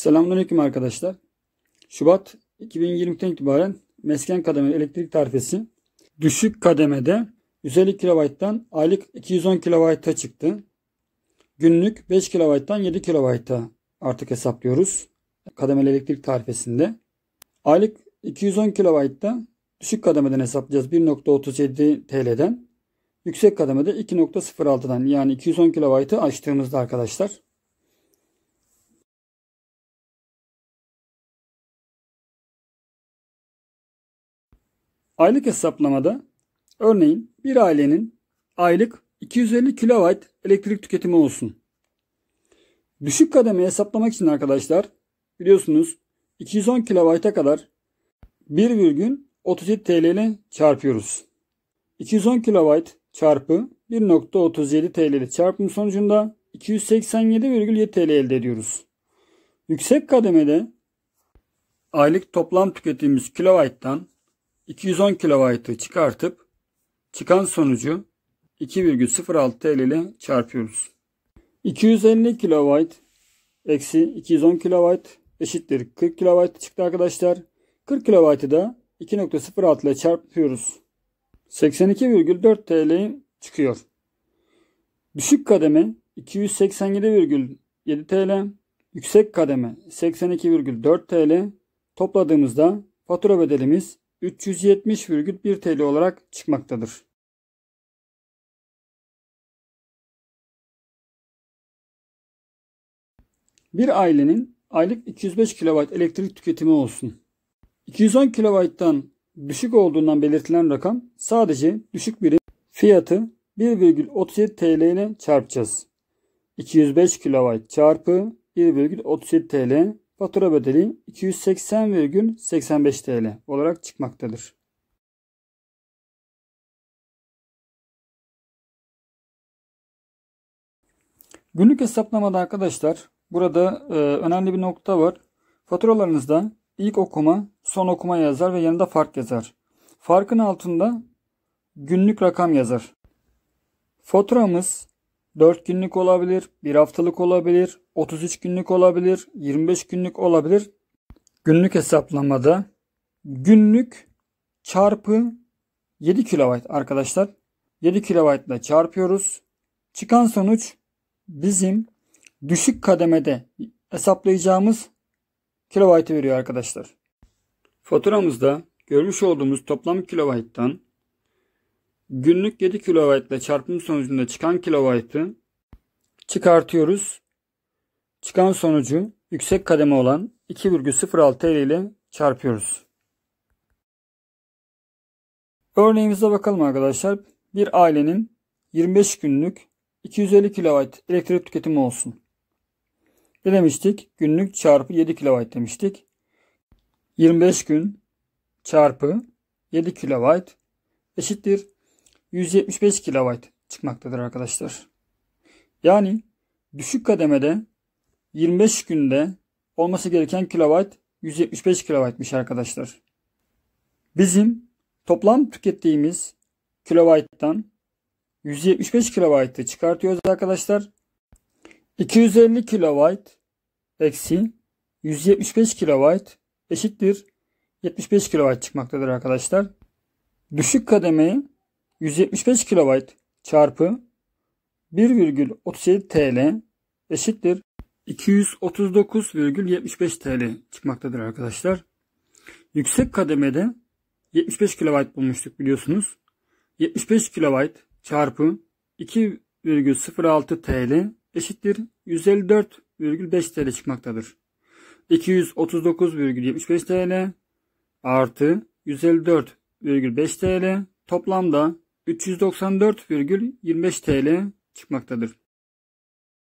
Selamünaleyküm arkadaşlar. Şubat 2020'den itibaren mesken kademeli elektrik tarifesi düşük kademede 150 kW'dan aylık 210 kW'a çıktı. Günlük 5 kW'dan 7 kW'a artık hesaplıyoruz. Kademeli elektrik tarifesinde. Aylık 210 kW'da düşük kademeden hesaplayacağız 1.37 TL'den. Yüksek kademede 2.06'dan yani 210 kW'ı açtığımızda arkadaşlar. Aylık hesaplamada örneğin bir ailenin aylık 250 kW elektrik tüketimi olsun. Düşük kademe hesaplamak için arkadaşlar biliyorsunuz 210 kW'a kadar 1,37 TL ile çarpıyoruz. 210 kW çarpı 1.37 TL ile çarpım sonucunda 287,7 TL elde ediyoruz. Yüksek kademede aylık toplam tükettiğimiz kW'dan 210 kW'ı çıkartıp çıkan sonucu 2,06 TL ile çarpıyoruz. 250 kW eksi 210 kW eşittir 40 kW çıktı arkadaşlar. 40 kW'ı da 2,06 ile çarpıyoruz. 82,4 TL çıkıyor. Düşük kademe 287,7 TL, yüksek kademe 82,4 TL. Topladığımızda fatura bedelimiz 370,1 TL olarak çıkmaktadır. Bir ailenin aylık 205 kW elektrik tüketimi olsun. 210 kW'dan düşük olduğundan belirtilen rakam sadece düşük birim fiyatı 1,37 TL ile çarpacağız. 205 kW çarpı 1,37 TL fatura bedeli 280,85 TL olarak çıkmaktadır. Günlük hesaplamada arkadaşlar burada önemli bir nokta var. Faturalarınızda ilk okuma, son okuma yazar ve yanında fark yazar. Farkın altında günlük rakam yazar. Faturamız 4 günlük olabilir, 1 haftalık olabilir, 33 günlük olabilir, 25 günlük olabilir. Günlük hesaplamada günlük çarpı 7 kW arkadaşlar. 7 kW ile çarpıyoruz. Çıkan sonuç bizim düşük kademede hesaplayacağımız kilobaytı veriyor arkadaşlar. Faturamızda görmüş olduğumuz toplam kilobayttan günlük 7 kW ile çarpım sonucunda çıkan kilobaytı çıkartıyoruz. Çıkan sonucu yüksek kademe olan 2,06 TL ile çarpıyoruz. Örneğimize bakalım arkadaşlar. Bir ailenin 25 günlük 250 kW elektrik tüketimi olsun. Ne demiştik? Günlük çarpı 7 kW demiştik. 25 gün çarpı 7 kW eşittir 175 kW çıkmaktadır arkadaşlar. Yani düşük kademede 25 günde olması gereken kilowatt 175 kW'miş arkadaşlar. Bizim toplam tükettiğimiz kilowatttan 175 kW'ı çıkartıyoruz arkadaşlar. 250 kW eksi 175 kW eşittir 75 kW çıkmaktadır arkadaşlar. Düşük kademeye 175 kW çarpı 1,37 TL eşittir 239,75 TL çıkmaktadır arkadaşlar. Yüksek kademede 75 kW bulmuştuk biliyorsunuz. 75 kW çarpı 2,06 TL eşittir 154,5 TL çıkmaktadır. 239,75 TL artı 154,5 TL toplamda 394,25 TL çıkmaktadır.